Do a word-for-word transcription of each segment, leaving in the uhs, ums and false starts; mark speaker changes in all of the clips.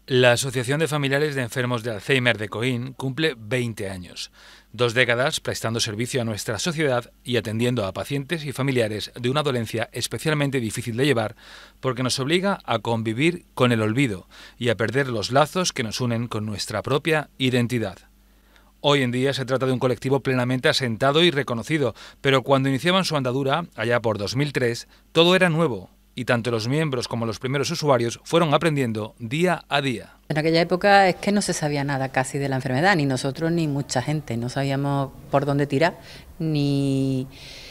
Speaker 1: La Asociación de Familiares de Enfermos de Alzheimer de Coín cumple veinte años, dos décadas prestando servicio a nuestra sociedad y atendiendo a pacientes y familiares de una dolencia especialmente difícil de llevar porque nos obliga a convivir con el olvido y a perder los lazos que nos unen con nuestra propia identidad. Hoy en día se trata de un colectivo plenamente asentado y reconocido, pero cuando iniciaban su andadura, allá por dos mil tres, todo era nuevo. Y tanto los miembros como los primeros usuarios fueron aprendiendo día a día.
Speaker 2: En aquella época es que no se sabía nada casi de la enfermedad, ni nosotros ni mucha gente, no sabíamos por dónde tirar, ni,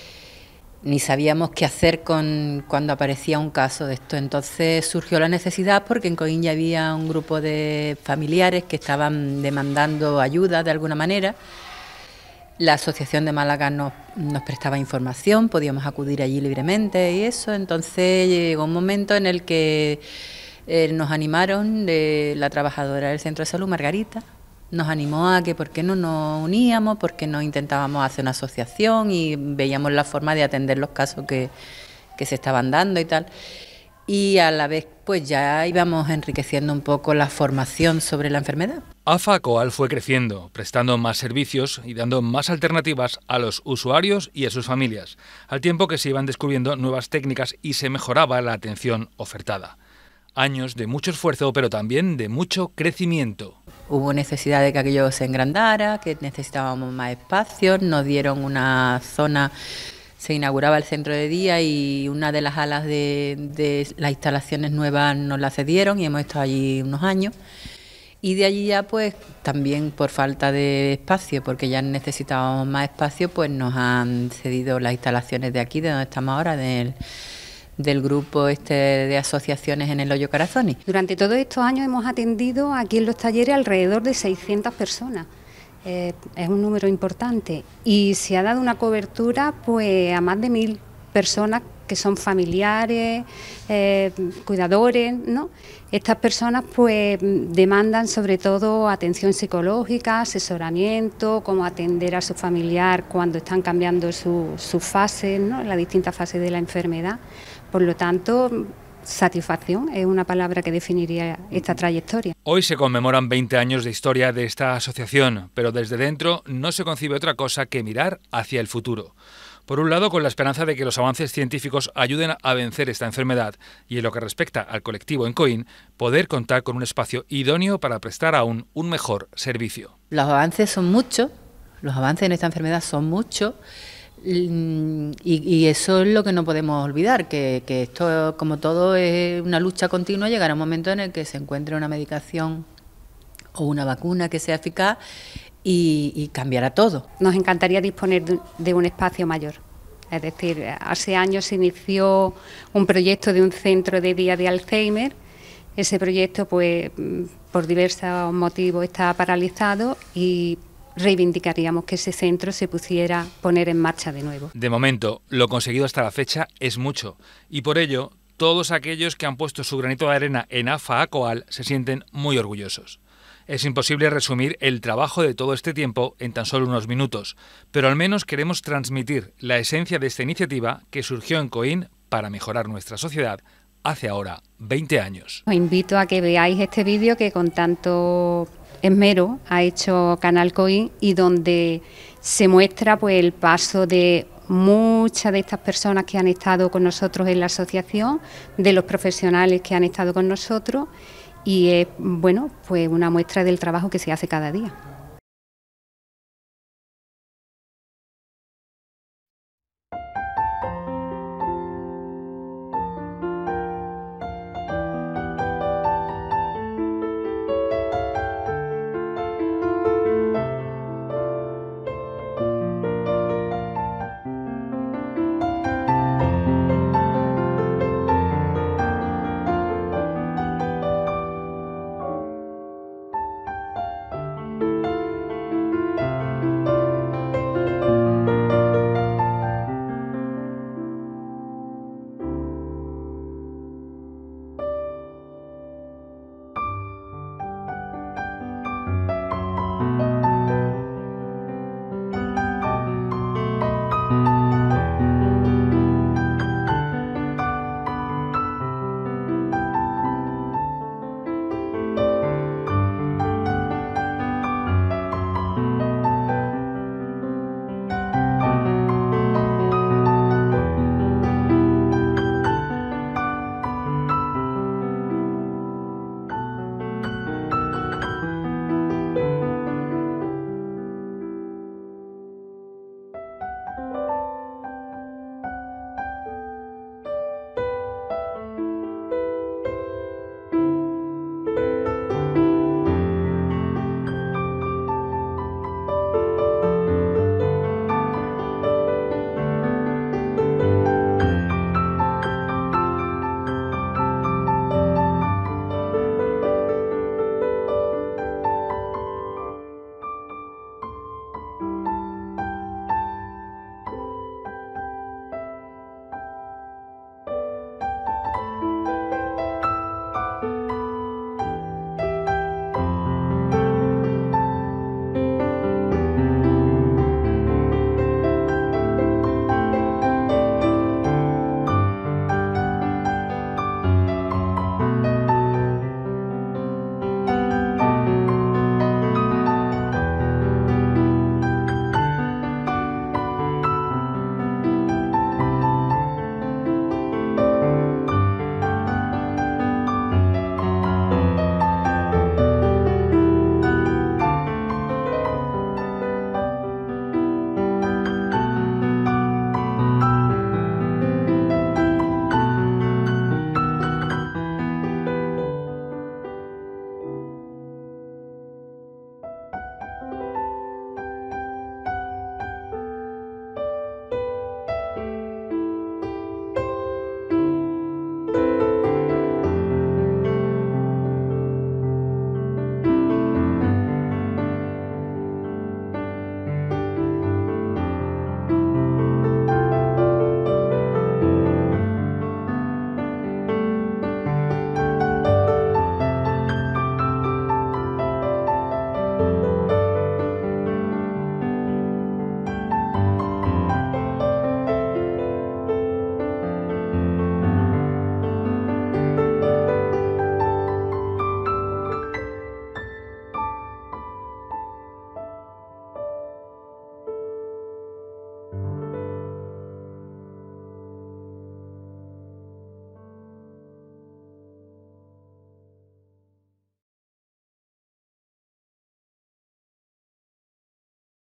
Speaker 2: ni sabíamos qué hacer con cuando aparecía un caso de esto. Entonces surgió la necesidad porque en Coín ya había un grupo de familiares que estaban demandando ayuda de alguna manera. La Asociación de Málaga nos, nos prestaba información, podíamos acudir allí libremente y eso. Entonces llegó un momento en el que eh, nos animaron, de la trabajadora del Centro de Salud, Margarita, nos animó a que por qué no nos uníamos, por qué no intentábamos hacer una asociación y veíamos la forma de atender los casos que, que se estaban dando y tal. Y a la vez pues ya íbamos enriqueciendo un poco la formación sobre la enfermedad.
Speaker 1: AFA Coal fue creciendo, prestando más servicios y dando más alternativas a los usuarios y a sus familias, al tiempo que se iban descubriendo nuevas técnicas y se mejoraba la atención ofertada. Años de mucho esfuerzo, pero también de mucho crecimiento.
Speaker 2: Hubo necesidad de que aquello se engrandara, que necesitábamos más espacios, nos dieron una zona. Se inauguraba el centro de día y una de las alas de, de las instalaciones nuevas nos la cedieron y hemos estado allí unos años. Y de allí ya pues también por falta de espacio, porque ya necesitábamos más espacio, pues nos han cedido las instalaciones de aquí, de donde estamos ahora, del, del grupo este de asociaciones en el Hoyo Carazoni.
Speaker 3: Durante todos estos años hemos atendido aquí en los talleres alrededor de seiscientas personas. Eh, es un número importante y se ha dado una cobertura pues a más de mil personas que son familiares, eh, cuidadores, ¿no? Estas personas pues demandan sobre todo atención psicológica, asesoramiento, cómo atender a su familiar cuando están cambiando sus su fases, ¿no? Las distintas fases de la enfermedad. Por lo tanto, satisfacción es una palabra que definiría esta trayectoria.
Speaker 1: Hoy se conmemoran veinte años de historia de esta asociación, pero desde dentro no se concibe otra cosa que mirar hacia el futuro. Por un lado, con la esperanza de que los avances científicos ayuden a vencer esta enfermedad y en lo que respecta al colectivo en Coín, poder contar con un espacio idóneo para prestar aún un mejor servicio.
Speaker 2: Los avances son muchos, los avances en esta enfermedad son muchos. Y, y eso es lo que no podemos olvidar, que, que esto, como todo, es una lucha continua. Llegará un momento en el que se encuentre una medicación o una vacuna que sea eficaz y, y cambiará todo.
Speaker 3: Nos encantaría disponer de, de un espacio mayor. Es decir, hace años se inició un proyecto de un centro de día de Alzheimer. Ese proyecto, pues, por diversos motivos está paralizado y reivindicaríamos que ese centro se pudiera poner en marcha de nuevo.
Speaker 1: De momento, lo conseguido hasta la fecha es mucho y por ello, todos aquellos que han puesto su granito de arena en AFA Coal se sienten muy orgullosos. Es imposible resumir el trabajo de todo este tiempo en tan solo unos minutos, pero al menos queremos transmitir la esencia de esta iniciativa que surgió en Coín para mejorar nuestra sociedad hace ahora veinte años.
Speaker 3: Os invito a que veáis este vídeo que con tanto esmero ha hecho Canal Coín y donde se muestra pues el paso de muchas de estas personas que han estado con nosotros en la asociación, de los profesionales que han estado con nosotros y es bueno pues una muestra del trabajo que se hace cada día.